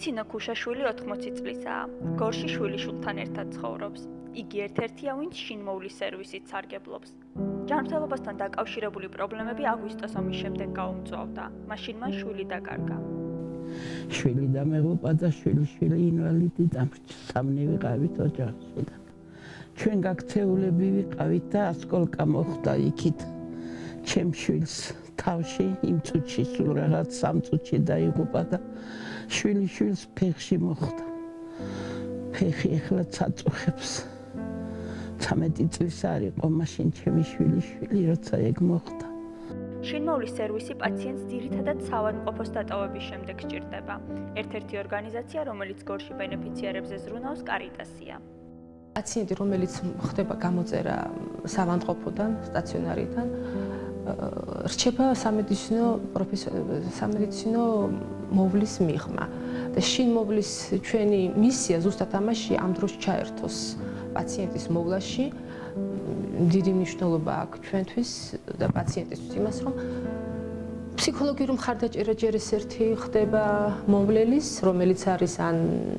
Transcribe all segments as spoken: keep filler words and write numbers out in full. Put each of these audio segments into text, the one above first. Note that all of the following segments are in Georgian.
იცინო ქუშაშვილი ოთხმოცი წლისაა. გორში შვილიშვილთან ერთად ცხოვრობს. იგი ერთ-ერთია, ვინც შინმოვლის სერვისით სარგებლობს. ჯანმრთელობასთან დაკავშირებული პრობლემები აგვისტოს ომის შემდეგ გაუმწვავდა. მაშინ მან შვილი დაკარგა. შვილი დამეღუპა და შვილიშვილი ინვალიდი დამრჩა. სამნი ვიყავით ოჯახში და ჩვენ გაქცეულები ვიყავით და ასკოლკა მოხდა იქით. ჩემ შვილს თავში იმ წუთში სულ რაღაც სამ წუთში დაიღუპა და შვილი შვილს ფეხში მოხდა. ფეხი ახლა წაწუხებს. ცამეტი წლის არ იყო მაშინ ჩემი შვილი შვილი როცა ეგ მოხდა. შინმოვლის სერვისი პაციენტს ძირითადად საავადმყოფოს დატოვების შემდეგ სჭირდება. ერთ-ერთი ორგანიზაცია, რომელიც გორში ბენეფიციარებზე ზრუნავს, კარიტასია. პაციენტი, რომელიც ხდება გამოწერა საავადმყოფოდან, სტაციონარიდან, რჩება სამედიცინო სამედიცინო მოვლის მიღმა. და შინმოვლის ჩვენი მისია ზუსტად ამაში ამ დროს ჩაერთოს პაციენტის მოვლაში. დიდი მნიშვნელობა აქვს ჩვენთვის და პაციენტისთვის იმას, რომ ფსიქოლოგიური მხარდაჭერა ჯერ ეს ერთი ხდება მოვლელის, რომელიც არის ან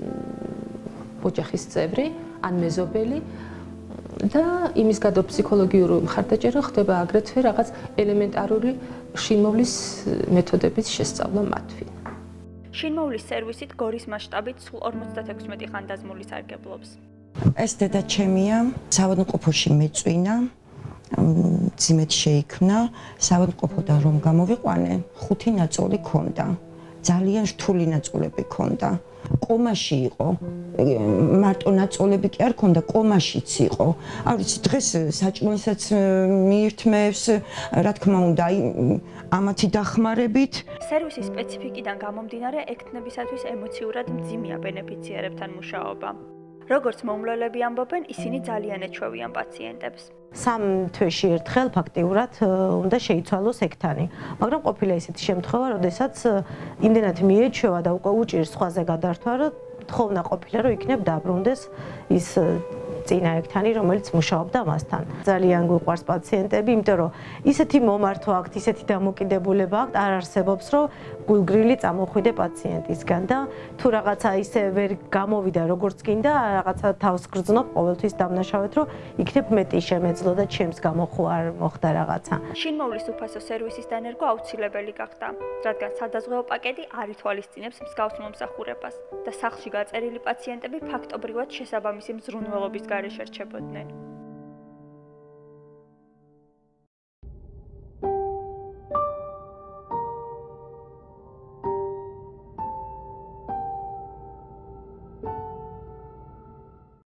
ოჯახის წევრი, ან მეზობელი და იმის გადო ფსიქოლოგიური მხარდაჭერა ხდება აგრეთვე რაღაც ელემენტარული შინმოვლის მეთოდების შესწავლა მათვინ. შინმოვლის სერვისით გორის მასშტაბით სულ ორმოცდათექვსმეტი ხანდაზმული სარგებლობს. ეს დედა ჩემია, საავადმყოფოში მეწვინა, ძიმედ შეიქმნა, საავადმყოფოდან რომ გამოვიყვანე, ხუთი ნაწოლი ქონდა. ძალიან რთული ნაწოლები ქონდა. კომაში იყო. მარტო ნაწოლები კი არ ქონდა, კომაშიც იყო. არ ვიცი, დღეს საჭმელსაც მიირთმევს, რა თქმა უნდა, ამათი დახმარებით. სერვისის სპეციფიკიდან გამომდინარე, ექთნებისათვის ემოციურად მძიმეა ბენეფიციარებთან მუშაობა. როგორც მომვლელები ამბობენ, ისინი ძალიან ეჩვევიან პაციენტებს. სამ თვეში ერთხელ ფაქტიურად უნდა შეიცვალოს ექთანი. მაგრამ ყოფილა ისეთი შემთხვევა, როდესაც იმდენად მიეჩვევა და უკვე უჭირს სხვაზე გადართვა, რომ თხოვნა ყოფილა, რომ იქნებ დაბრუნდეს ის წინა ექთანი, რომელიც მუშაობდა მასთან. ძალიან გვიყვარს პაციენტები, იმიტომ რომ ისეთი მომართვა აქვთ, ისეთი დამოკიდებულება აქვთ, არ არსებობს, რომ გულგრილი წამოხვიდე პაციენტისგან და თუ რაღაცა ისე ვერ გამოვიდა როგორც გინდა, რაღაცა თავს გრძნობ ყოველთვის დამნაშავედ, რომ იქნებ მეტი შემეძლო და ჩემს გამო ხო არ მოხდა რაღაცა. შინმოვლის უფასო სერვისის დანერგვა აუცილებელი გახდა, რადგან სადაზღვეო პაკეტი არ ითვალისწინებს მსგავს მომსახურებას და სახლში გაწერილი პაციენტები ფაქტობრივად შესაბამისი მზრუნველობის გარეშე რჩებოდნენ.